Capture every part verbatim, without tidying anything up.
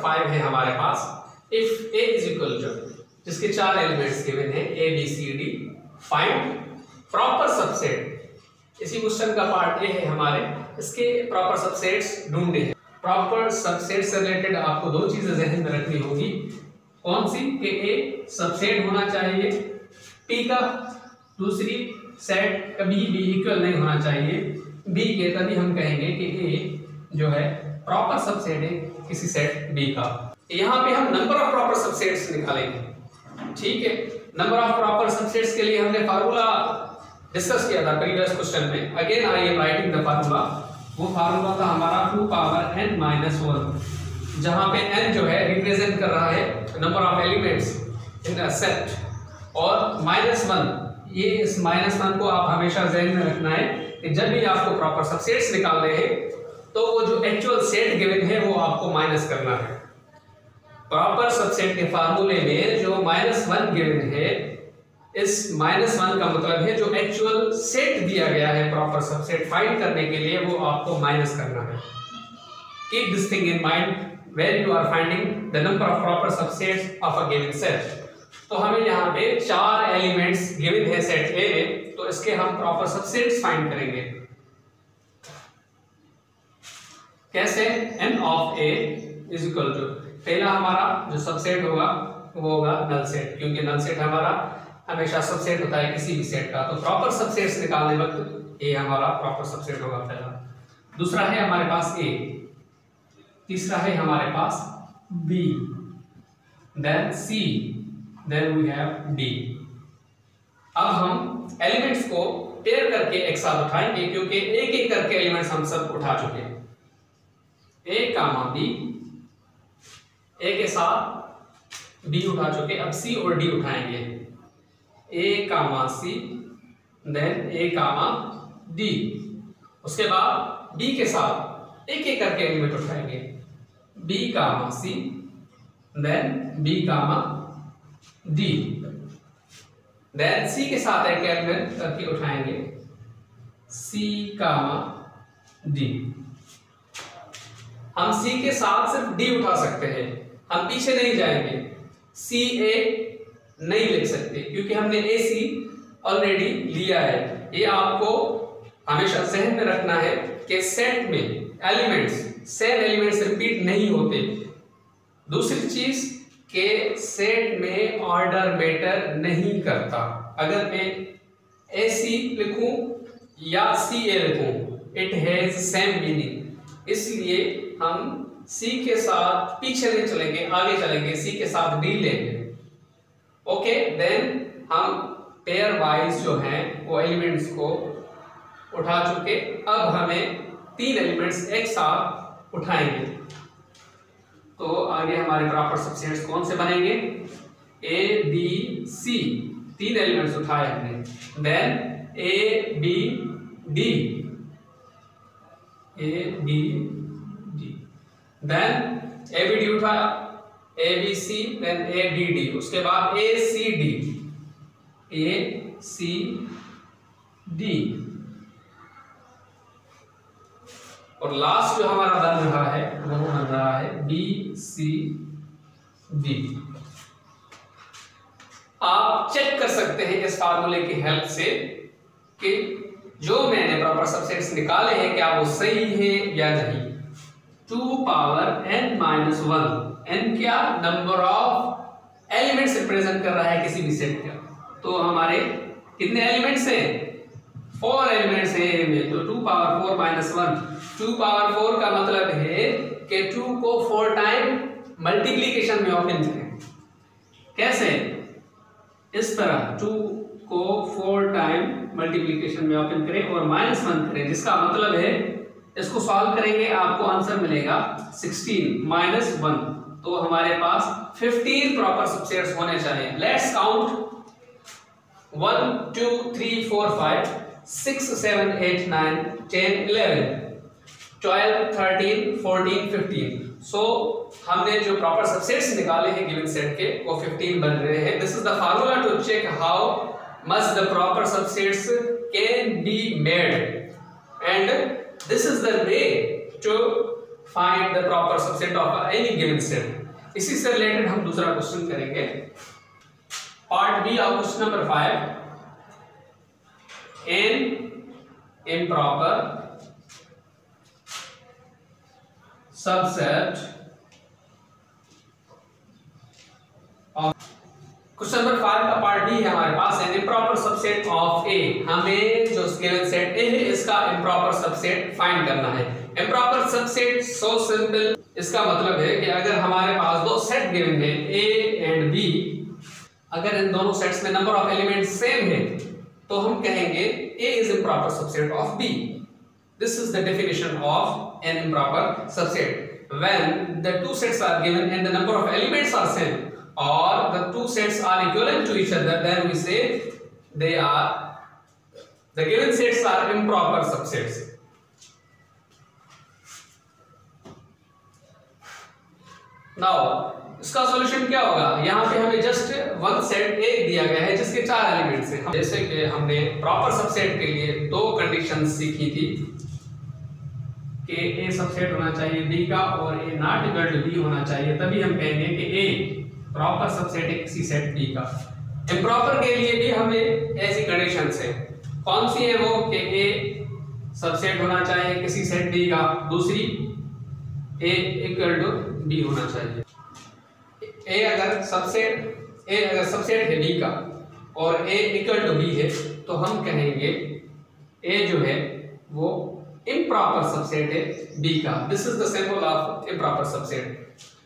Five है हमारे पास, if A is equal to, जिसके चार एलिमेंट्स गिवन है A B C D, find proper subset. इसी क्वेश्चन का पार्ट ए है हमारे, इसके प्रॉपर सबसेट्स ढूंढे हैं। प्रॉपर सबसेट से रिलेटेड आपको दो चीजें जहन में रखनी होगी। कौन सी? कि ए सबसेट होना चाहिए पी का, दूसरी सेट कभी भी इक्वल नहीं होना चाहिए बी के, तभी हम कहेंगे कि ए जो है प्रॉपर सबसेट है किसी सेट बी का। यहाँ पे हम नंबर ऑफ प्रॉपर सबसेट्स निकालेंगे, ठीक है। नंबर ऑफ प्रॉपर सबसेट्स के लिए हमने फार्मूला डिस्कस किया था प्रीवियस क्वेश्चन में। Again I am writing the formula. वो फार्मूला था हमारा two power n minus one, जहां पे n जो है रिप्रेजेंट कर रहा है number of elements in a set, और माइनस वन, ये इस माइनस वन को आप हमेशा ध्यान में रखना है कि जब भी आपको प्रॉपर सबसेट्स निकालने हैं तो वो जो एक्चुअल सेट गिवन है वो आपको माइनस करना है। प्रॉपर सबसेट के फार्मूले में जो माइनस वन गिवन है, इस माइनस वन का मतलब है जो एक्चुअल सेट दिया गया है प्रॉपर सबसेट फाइंड करने के लिए, वो आपको माइनस करना है। Keep this thing in mind when you are finding the number of proper subsets of a given set. तो हमें यहाँ पे चार एलिमेंट्स गिवन है सेट ए में, तो इसके हम प्रॉपर सबसेट्स फाइंड करेंगे। कैसे? n of a is equal to, पहला हमारा जो सबसेट होगा वो होगा नल सेट, क्योंकि नल सेट हमारा हमेशा सबसेट होता है किसी भी सेट का। तो प्रॉपर सबसेट्स निकालने वक्त ए हमारा प्रॉपर सबसेट होगा पहला। दूसरा है हमारे पास ए, तीसरा है हमारे पास B, then C, then we have D. अब हम एलिमेंट्स को पेयर करके एक साथ उठाएंगे, क्योंकि एक एक करके एलिमेंट्स हम सब उठा चुके हैं। ए कामा बी, ए के साथ बी उठा चुके, अब सी और डी उठाएंगे। A comma C, then A comma D. उसके बाद बी के साथ एक एक करके एलिमेंट उठाएंगे, B comma C, then B comma D, then C के साथ एक एलिमेंट करके उठाएंगे, सी कामा डी। हम सी के साथ सिर्फ डी उठा सकते हैं, हम पीछे नहीं जाएंगे, सी ए नहीं लिख सकते क्योंकि हमने ए सी ऑलरेडी लिया है। ये आपको हमेशा जहन में रखना है कि सेट में एलिमेंट्स सेम एलिमेंट्स रिपीट नहीं होते। दूसरी चीज के सेट में ऑर्डर मैटर नहीं करता। अगर मैं ए सी लिखूं या सी ए लिखूं, इट हैज सेम मीनिंग। इसलिए हम सी के साथ पीछे नहीं चलेंगे, आगे चलेंगे, सी के साथ डी लेंगे। ओके, देन हम पेयर वाइज जो है वो एलिमेंट्स को उठा चुके। अब हमें तीन एलिमेंट्स एक साथ उठाएंगे, तो आगे हमारे प्रॉपर सबसेट्स कौन से बनेंगे? ए बी सी, तीन एलिमेंट्स उठाए हमने, then A B D, A B D, then A B D उठाया, A B C, then A D D, उसके बाद A C D, A C D, और लास्ट जो हमारा बन रहा है वो बन रहा है बी सी डी। आप चेक कर सकते हैं इस फार्मूले की हेल्प से कि जो मैंने प्रॉपर सबसेट्स निकाले हैं क्या वो सही है या नहीं। Two power n minus one, n क्या? नंबर ऑफ एलिमेंट्स रिप्रेजेंट कर रहा है किसी भी सेट का। तो हमारे कितने एलिमेंट्स हैं? फोर एलिमेंट्स हैं में, तो two power four minus one. Two power four का मतलब है कि टू को फोर टाइम मल्टीप्लीकेशन में ओपन करें। कैसे? इस तरह टू को फोर टाइम मल्टीप्लीकेशन में ओपन करें और माइनस वन करें, जिसका मतलब है इसको सॉल्व करेंगे आपको आंसर मिलेगा सिक्सटीन माइनस वन। तो हमारे पास फिफ्टीन प्रॉपर सबसेट्स होने चाहिए। Let's count one two three four five six seven eight nine ten eleven twelve thirteen fourteen fifteen. So हमने जो प्रॉपर सबसेट्स निकाले हैं गिवन सेट के वो फिफ्टीन बन रहे हैं। This is the formula to check how much the proper subsets can be made, and this is the way to find the proper subset of any given set. इसी से related हम दूसरा question करेंगे, part B of question number five, an improper subset of. Question number five का part B है हमारे पास, an improper subset of A. हमें जो गिवन सेट ए है इसका इम्प्रॉपर सबसेट फाइंड करना है। इम्प्रॉपर सबसेट सो सिंपल, इसका मतलब है कि अगर हमारे पास दो सेट गिवन है ए एंड बी, अगर इन दोनों सेट्स में नंबर ऑफ एलिमेंट सेम है तो हम कहेंगे A is improper subset of B. This is the definition of an improper subset. When the two sets are given and the number of elements are same or the two sets are equivalent to each other, then we say they are, the given sets are improper subsets. Now इसका solution क्या होगा? यहाँ पे हमें just one set ए दिया गया है जिसके चार एलिमेंट्स हैं। जैसे कि हमने प्रॉपर सबसेट के लिए दो कंडीशंस सीखी थी कि ए सबसेट होना चाहिए बी का और A not equal to B होना चाहिए, तभी हम कहेंगे कि ए प्रॉपर सबसेट है किसी सेट बी का। इम्प्रॉपर के लिए भी हमें ऐसी कंडीशंस है। कौन सी है वो? कि ए सबसेट होना चाहिए किसी सेट बी का, दूसरी ए इक्वल टू बी होना चाहिए। ए अगर सबसेट ए अगर सबसेट है बी का और ए इक्वल टू बी है तो हम कहेंगे ए जो है वो इम्प्रॉपर सबसेट है बी का। This is the symbol of improper subset.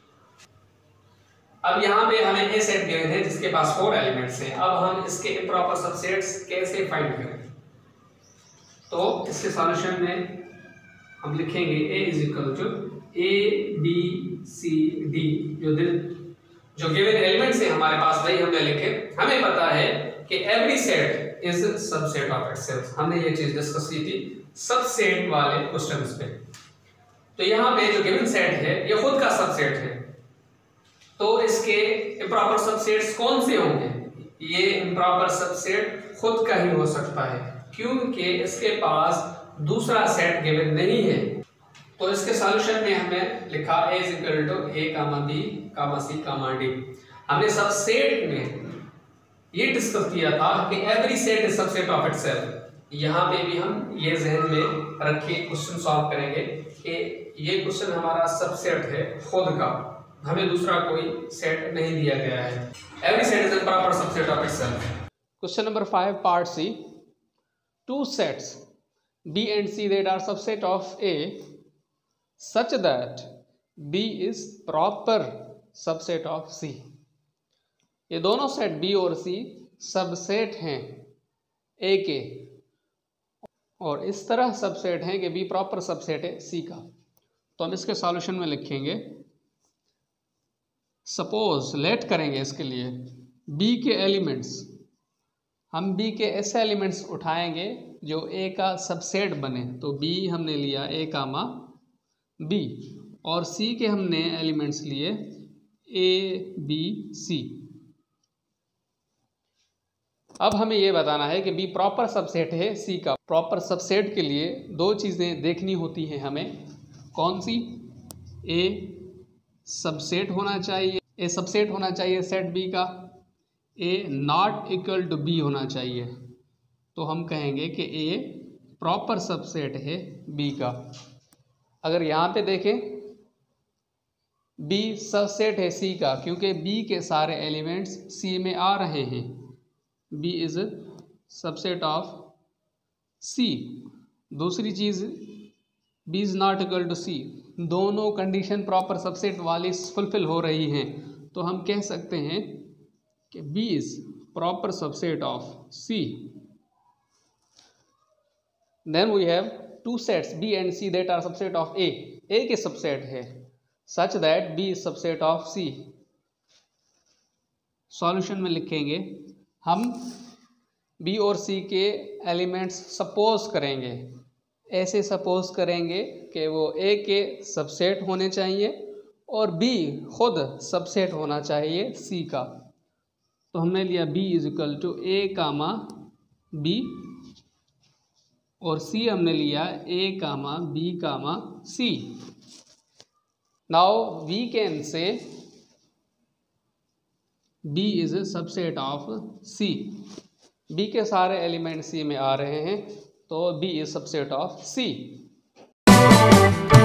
अब यहाँ पे हमें ए सेट गिवन है जिसके पास फोर एलिमेंट्स हैं। अब हम इसके इम्प्रॉपर सबसेट्स कैसे फाइंड करें? तो इसके सॉल्यूशन में हम लिखेंगे A is equal to A B C D. जो जो गिवन एलिमेंट्स है हमारे पास वही हमने लिखे। हमें पता है कि every set is subset of itself. हमने ये चीज डिस्कस की थी सबसेट वाले क्वेश्चंस पे। तो यहाँ पे जो गिवन सेट है ये खुद का सबसेट है, तो इसके इम्प्रॉपर सबसेट्स कौन से होंगे? ये इम्प्रॉपर सबसेट खुद का ही हो सकता है क्योंकि इसके पास दूसरा सेट गिवन नहीं है। तो इसके सॉल्यूशन में हमने लिखा A is equal to A comma B comma C comma D. हमने सबसेट में ये डिस्कस किया था कि every set is subset of itself. यहाँ पे भी हम ये जहन में रख के क्वेश्चन सॉल्व करेंगे कि ये क्वेश्चन हमारा सबसेट है खुद का, हमें दूसरा कोई सेट नहीं दिया गया है। Every set is improper subset of itself. Question number five part C, two sets B and C that are subset of A such that B is proper subset of C. ये दोनों set B और सी subset हैं ए के और इस तरह subset हैं कि बी प्रॉपर सबसेट है सी का। तो हम इसके सॉल्यूशन में लिखेंगे, सपोज लेट करेंगे इसके लिए बी के एलिमेंट्स, हम बी के ऐसे एलिमेंट्स उठाएंगे जो ए का सबसेट बने। तो बी हमने लिया ए कामा बी और सी के हमने एलिमेंट्स लिए ए बी सी। अब हमें यह बताना है कि बी प्रॉपर सबसेट है सी का। प्रॉपर सबसेट के लिए दो चीज़ें देखनी होती हैं हमें। कौन सी? ए सबसेट होना चाहिए, ए सबसेट होना चाहिए सेट बी का, A not equal to B होना चाहिए। तो हम कहेंगे कि ए प्रॉपर सबसेट है बी का। अगर यहाँ पे देखें बी सबसेट है सी का क्योंकि बी के सारे एलिमेंट्स सी में आ रहे हैं। B is subset of C. दूसरी चीज़ B is not equal to C. दोनों कंडीशन प्रॉपर सबसेट वाली फुलफिल हो रही हैं, तो हम कह सकते हैं कि B is proper subset of C. Then we have two sets B and C that are subset of A. A के सबसेट है such that B is subset of C. Solution में लिखेंगे हम बी और सी के एलिमेंट्स सपोज करेंगे, ऐसे suppose करेंगे कि वो ए के सबसेट होने चाहिए और बी खुद सबसेट होना चाहिए सी का। तो हमने लिया B is equal to A comma B और सी हमने लिया A comma B comma C. Now we can say B is a subset of C। B के सारे एलिमेंट C में आ रहे हैं, तो B is subset of C।